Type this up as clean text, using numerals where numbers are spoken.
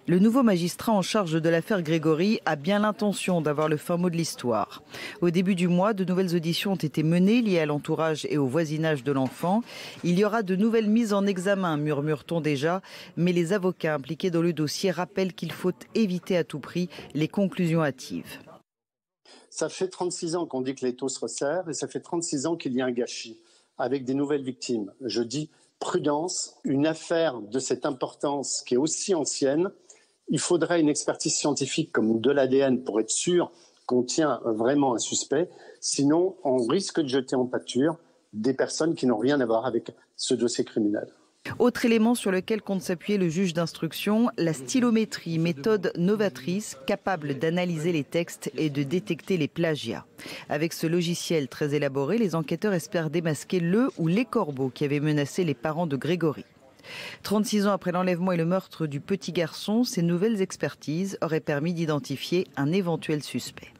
Le nouveau magistrat en charge de l'affaire Grégory a bien l'intention d'avoir le fin mot de l'histoire. Au début du mois, de nouvelles auditions ont été menées liées à l'entourage et au voisinage de l'enfant. Il y aura de nouvelles mises en examen, murmure-t-on déjà, mais les avocats impliqués dans le dossier rappellent qu'il faut éviter à tout prix les conclusions hâtives. Ça fait 36 ans qu'on dit que l'étau se resserre et ça fait 36 ans qu'il y a un gâchis avec des nouvelles victimes. Je dis prudence, une affaire de cette importance qui est aussi ancienne. Il faudrait une expertise scientifique comme de l'ADN pour être sûr qu'on tient vraiment un suspect. Sinon, on risque de jeter en pâture des personnes qui n'ont rien à voir avec ce dossier criminel. Autre élément sur lequel compte s'appuyer le juge d'instruction, la stylométrie, méthode novatrice capable d'analyser les textes et de détecter les plagiats. Avec ce logiciel très élaboré, les enquêteurs espèrent démasquer le ou les corbeaux qui avaient menacé les parents de Grégory. 36 ans après l'enlèvement et le meurtre du petit garçon, ces nouvelles expertises auraient permis d'identifier un éventuel suspect.